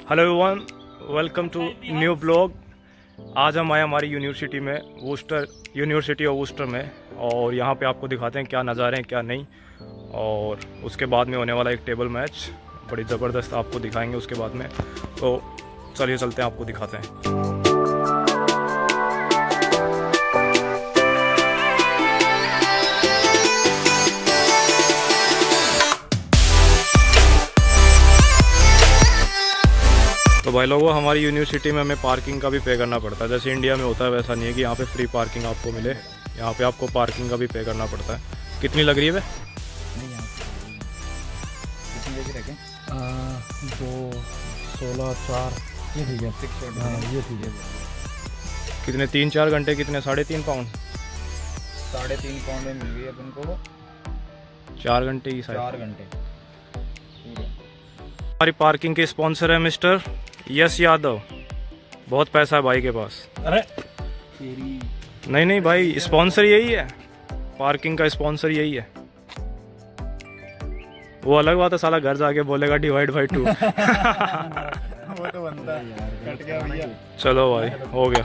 Hello everyone, welcome to new blog. आज हम आए हमारी यूनिवर्सिटी में, वूस्टर यूनिवर्सिटी ऑफ वूस्टर में, और यहाँ पे आपको दिखाते हैं क्या नज़ारे हैं क्या नहीं। और उसके बाद में होने वाला एक टेबल मैच बड़ी ज़बरदस्त आपको दिखाएंगे उसके बाद में। तो चलिए चलते हैं, आपको दिखाते हैं। तो भाई लोगों, हमारी यूनिवर्सिटी में हमें पार्किंग का भी पे करना पड़ता है। जैसे इंडिया में होता है वैसा नहीं है कि यहाँ पे फ्री पार्किंग आपको मिले। यहाँ पे आपको पार्किंग का भी पे करना पड़ता है। कितनी लग रही है? कितनी 2, 16, 4 ये ठीक है। हाँ ये ठीक है। कितने 3-4 घंटे कितने 3.5 पाउंड? 3.5 पाउंड में मिल गई अपन को 4 घंटे की 4 घंटे। हमारी पार्किंग के स्पॉन्सर है मिस्टर यश यादव। बहुत पैसा है भाई के पास। अरे नहीं भाई, स्पॉन्सर यही है, पार्किंग का स्पॉन्सर यही है। वो अलग बात है, साला घर जाके बोलेगा डिवाइड बाई 2। वो तो बनता है, कट गया भैया। चलो भाई, हो गया।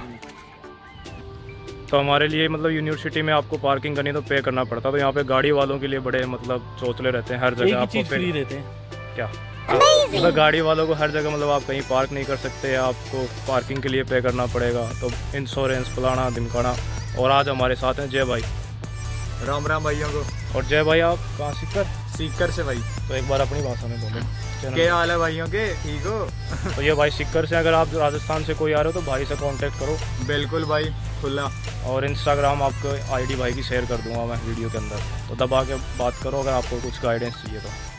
तो हमारे लिए मतलब यूनिवर्सिटी में आपको पार्किंग करनी तो पे करना पड़ता। तो यहाँ पे गाड़ी वालों के लिए बड़े मतलब चौचले रहते हैं, हर जगह आपको फ्री रहते हैं। क्या मतलब गाड़ी वालों को हर जगह मतलब आप कहीं पार्क नहीं कर सकते, आपको पार्किंग के लिए पे करना पड़ेगा। तो इंश्योरेंस फलाना ढिमकाना। और आज हमारे साथ हैं जय भाई। राम राम भाइयों को। और जय भाई, आप कहाँ? सीकर से भाई। तो एक बार अपनी भाषा में बोले। क्या हाल है भाइयों के? ठीक हो? तो ये भाई सीकर से, अगर आप राजस्थान से कोई आ रहे हो तो भाई से कांटेक्ट करो। बिल्कुल भाई, खुला। और इंस्टाग्राम आपको आईडी भाई की शेयर कर दूंगा मैं वीडियो के अंदर, तो दबा के बात करो अगर आपको कुछ गाइडेंस चाहिए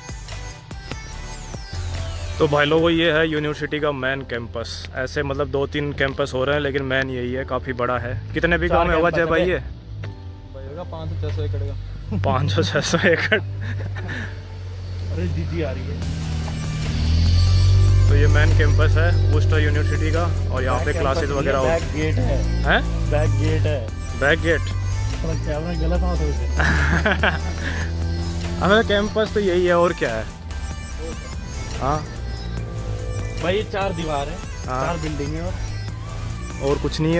तो भाई लोगों, ये है यूनिवर्सिटी का मेन कैंपस। ऐसे मतलब 2-3 कैंपस हो रहे हैं, लेकिन मेन यही है, काफ़ी बड़ा है। कितने भी गाँव में होगा जय भाई? ये 500-600 एकड़ का। 500-600 एकड़। अरे दीदी आ रही है। तो ये मेन कैंपस है वूस्टर यूनिवर्सिटी का, और यहाँ पे क्लासेस वगैरह होती बैक गेट है। हैं? बैक गेट है। Back gate? गलत बात हो हमें कैंपस तो यही है, और क्या है। हाँ भाई, ये 4 दीवार है। हाँ। 4 बिल्डिंग है और कुछ नहीं है,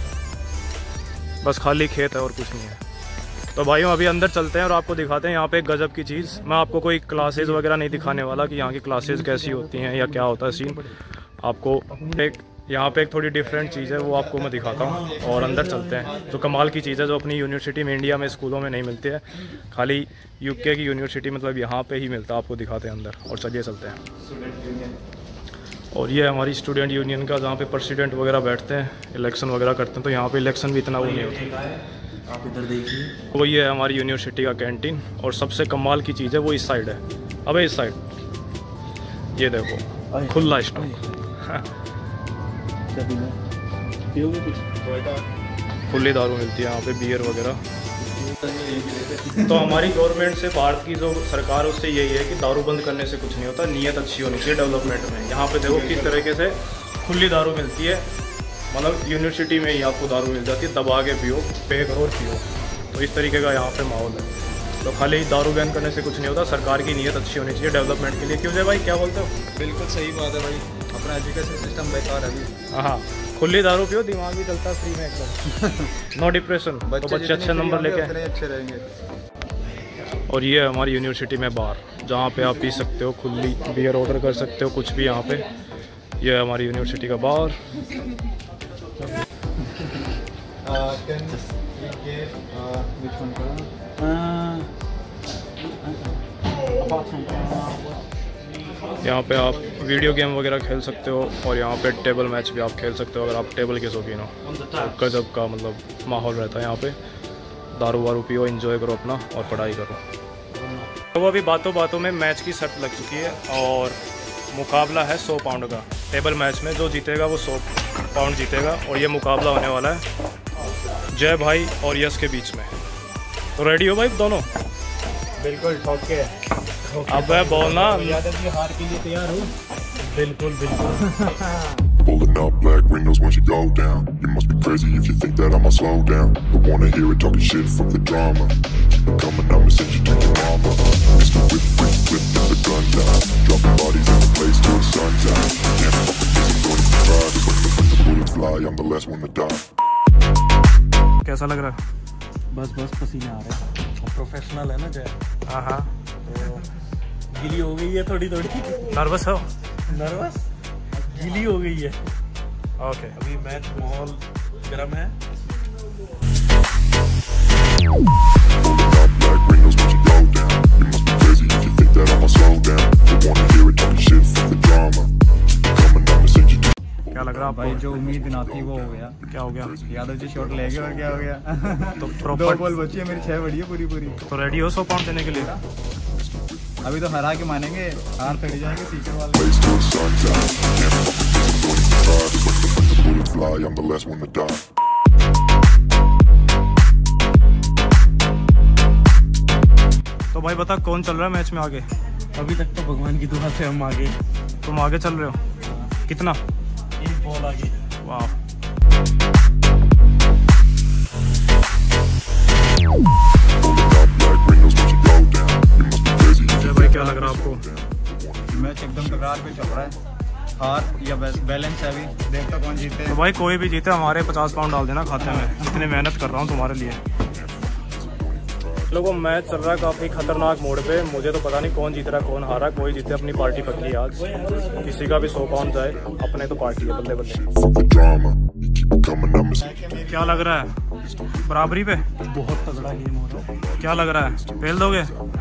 बस खाली खेत है और कुछ नहीं है। तो भाइयों, अभी अंदर चलते हैं और आपको दिखाते हैं यहाँ पे एक गजब की चीज़। मैं आपको कोई क्लासेस वगैरह नहीं दिखाने वाला कि यहाँ की क्लासेस कैसी होती हैं या क्या होता है सीन। आपको एक यहाँ पे एक थोड़ी डिफरेंट चीज़ है, वो आपको मैं दिखाता हूँ। और अंदर चलते हैं। जो कमाल की चीज़ है, जो अपनी यूनिवर्सिटी में, इंडिया में स्कूलों में नहीं मिलती है, खाली यूके की यूनिवर्सिटी मतलब यहाँ पे ही मिलता है। आपको दिखाते हैं अंदर, और चलिए चलते हैं। और ये हमारी स्टूडेंट यूनियन का, जहाँ पे प्रेसिडेंट वगैरह बैठते हैं, इलेक्शन वगैरह करते हैं। तो यहाँ पे इलेक्शन भी इतना वो नहीं होता। आप इधर देखिए, वो ये है हमारी यूनिवर्सिटी का कैंटीन। और सबसे कमाल की चीज़ है वो इस साइड है। अबे इस साइड ये देखो, खुला स्टॉक। खुली दारू मिलती है यहाँ पे, बियर वगैरह। तो हमारी गवर्नमेंट से, भारत की जो सरकार है, उससे यही है कि दारू बंद करने से कुछ नहीं होता, नीयत अच्छी होनी चाहिए डेवलपमेंट में। यहाँ पे देखो किस तरीके से खुली दारू मिलती है, मतलब यूनिवर्सिटी में ही आपको दारू मिल जाती है, दबा के पियो, पे करो और पियो। तो इस तरीके का यहाँ पे माहौल है। तो खाली दारू बैन करने से कुछ नहीं होता, सरकार की नीयत अच्छी होनी चाहिए डेवलपमेंट के लिए। क्यों जय भाई, क्या बोलते हो? बिल्कुल सही बात है भाई। अपना एजुकेशन सिस्टम बेकार है अभी। हाँ, खुली दारू पियो, दिमाग भी चलता है फ्री में एकदम। No depression. तो बच्चे अच्छे नंबर लेके अच्छे रहेंगे। और ये है हमारी यूनिवर्सिटी में बार, जहाँ पे आप पी सकते हो, खुली बियर ऑर्डर कर सकते हो, कुछ भी यहाँ पे। ये है हमारी यूनिवर्सिटी का बार। यहाँ पे आप वीडियो गेम वगैरह खेल सकते हो, और यहाँ पे टेबल मैच भी आप खेल सकते हो अगर आप टेबल के शौकीन हो। तो गजब का मतलब माहौल रहता है यहाँ पे। दारू वारू पियो, एंजॉय करो अपना, और पढ़ाई करो। तो वो अभी बातों बातों में मैच की शर्त लग चुकी है, और मुकाबला है 100 पाउंड का। टेबल मैच में जो जीतेगा वो 100 पाउंड जीतेगा। और ये मुकाबला होने वाला है जय भाई और यश के बीच में। तो रेडी हो भाई दोनों? बिल्कुल ठोक के। अब बोलना, यादव जी हार के लिए तैयार हो? बिल्कुल बिल्कुल। Pulling up black windows once you go down. You must be crazy if you think that I'ma slow down. Don't wanna hear it talking shit, fuck the drama. Keep it coming, I'ma send you to your mama. Mr. Whip, whip, whip, get the guns out. Dropping bodies in the place till the sun's out. Can't fuck I'm the last one to die. कैसा लग रहा है? बस पसीने आ रहे हैं। Professional है ना जय। हाँ तो गीली हो गई है थोड़ी। नर्वस हो? नर्वस गीली हो गई है। ओके अभी मैच माहौल गर्म है। Black windows once you go down. You must be crazy if you think that I'ma slow down. Don't wanna hear it talking shit for the drama. Coming, I'ma send you to. क्या लग रहा है भाई आपको? जो उम्मीद ना थी वो हो गया। क्या हो गया? यादव जी शॉट ले गए और क्या हो गया। तो 2 प्रॉपर बॉल बची है मेरी, 6 बड़ी है पूरी। तो रेडी हो 100 पाउंड देने के लिए? अभी तो हरा के मानेंगे, हार थक जाएंगे सीकर वाले। Place till the sun's out. Can't fuck with this, I'm going to try. Just when the bullets fly, I'm the last one to die. तो भाई बता कौन चल रहा है मैच में आगे? अभी तक तो भगवान की दुआ से हम आगे। तुम आगे चल रहे हो? कितना? 1 बॉल आगे। वाह। Black windows once you go down. You must be crazy if you भाई क्या लग रहा है आपको? मैच एकदम टकरार पे चल रहा है। हार या बैलेंस है अभी, देखता कौन जीते। तो भाई कोई भी जीते हमारे 50 पाउंड डाल देना खाते में, इतनी मेहनत कर रहा हूँ तुम्हारे लिए। लोगों मैच चल रहा है काफ़ी खतरनाक मोड पे। मुझे तो पता नहीं कौन जीत रहा है कौन हारा, कोई जीते अपनी पार्टी पक्की है आज। किसी का भी 100 पाउंड जाए, अपने तो पार्टी है बल्ले बल्ले। for the drama. You keep it coming, I'ma send you. क्या लग रहा है? बराबरी पे? बहुत तगड़ा गेम हो रहा है। क्या लग रहा है? फेल दोगे?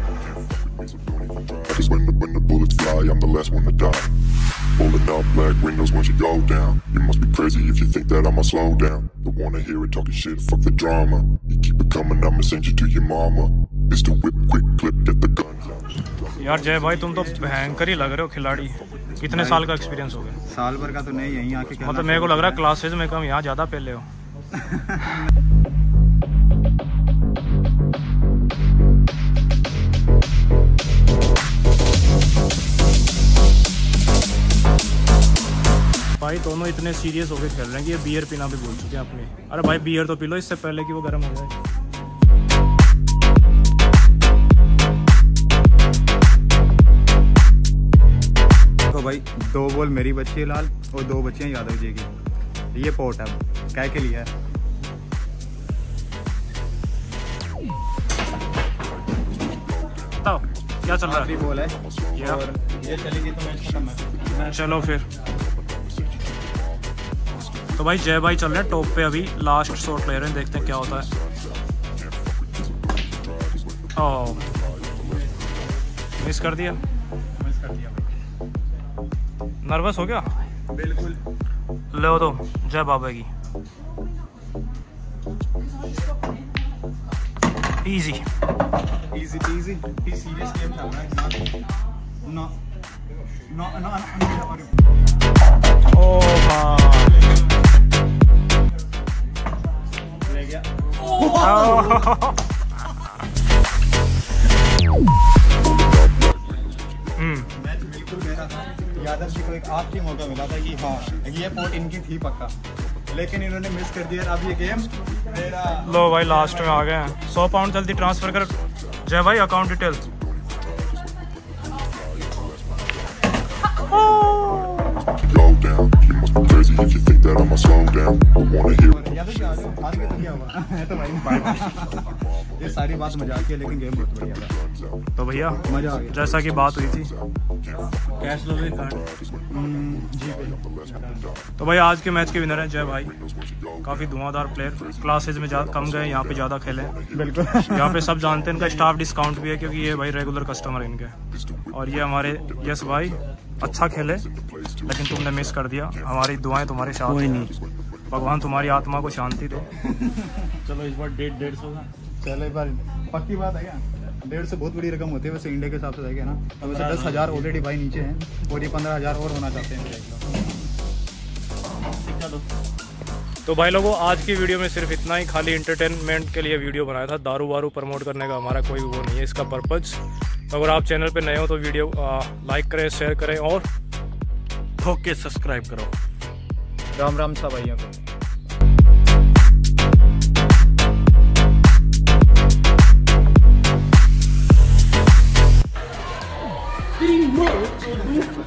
Cause when the bullets fly, I'm the last one to die. Pulling up black windows once you go down. You must be crazy if you think that I'ma slow down. Don't wanna hear it talking shit, fuck the drama. You keep it coming, I'ma send you to your mama. It's the whip, quick clip, get the guns out. यार जय भाई तुम तो भयंकर ही लग रहे हो खिलाड़ी। कितने साल का एक्सपीरियंस हो गया? साल भर का तो नहीं, यहीं आके खेलना मतलब मेरे को लग रहा है क्लासेज में कम, यहाँ ज़्यादा पहले हो। भाई दोनों इतने सीरियस होके खेल रहे हैं कि ये बियर पीना भी भूल चुके हैं अपनी। अरे भाई बियर तो पी लो इससे पहले कि वो गर्म हो जाए। तो भाई 2 बॉल मेरी बची है लाल और 2 बची हैं यादव जी की। ये पोर्ट है क्या के लिए है। बताओ क्या चल रहा आखिरी है? बॉल है ये और ये चलेगी तो मैच खत्म है। चलो फिर। तो भाई जय भाई चल रहे हैं टॉप पे, अभी लास्ट शॉट ले रहे हैं, देखते हैं क्या होता है। ओह मिस कर दिया। मिस कर दिया भाई। नर्वस हो गया? बिल्कुल। ले दो जय बाबा की। Easy easy PG. ये सीरियस गेम था ना। नो ओ भाई ले गया। मैच बिल्कुल मेरा था। यादव जी को एक आखिरी मौका मिला था कि हाँ ये पोर्ट इनकी थी पक्का, लेकिन इन्होंने मिस कर दिया। अब ये गेम मेरा। लो भाई लास्ट में आ गए हैं। 100 पाउंड जल्दी ट्रांसफर कर जय भाई, account detail. Go down. You must be crazy if you think that I'ma slow down. Don't wanna hear it. Yadav ji आ जाओ, हार के तो क्या हुआ। तो भाई ये सारी बात मजाक है, लेकिन गेम बहुत बढ़िया था। तो भैया मजा आ गया। जैसा कि बात हुई थी कैश लोगे कार्ड जी पे। तो भाई आज के मैच के विनर हैं जय भाई। काफ़ी धुआंधार प्लेयर, क्लासेज में कम गए, यहाँ पे ज़्यादा खेले। बिल्कुल। यहाँ पे सब जानते हैं, इनका स्टाफ डिस्काउंट भी है क्योंकि ये भाई रेगुलर कस्टमर है इनके। और ये हमारे यस भाई अच्छा खेले, लेकिन तुमने मिस कर दिया। हमारी दुआएं तुम्हारे साथ हैं। भगवान तुम्हारी आत्मा को शांति दे। चलो इस बार 150 का। चलो इस बार पक्की बात है क्या? 150 बहुत बड़ी रकम होती है वैसे इंडिया के हिसाब से देखें ना। अब वैसे 10,000 ऑलरेडी भाई नीचे हैं और ये 15,000 और होना चाहते हैं। तो भाई लोगों आज की वीडियो में सिर्फ इतना ही, खाली इंटरटेनमेंट के लिए वीडियो बनाया था। दारू वारू प्रमोट करने का हमारा कोई वो नहीं है इसका पर्पज़। तो अगर आप चैनल पे नए हो तो वीडियो लाइक करें, शेयर करें और ठोक के सब्सक्राइब करो। राम राम सा भाइयों को।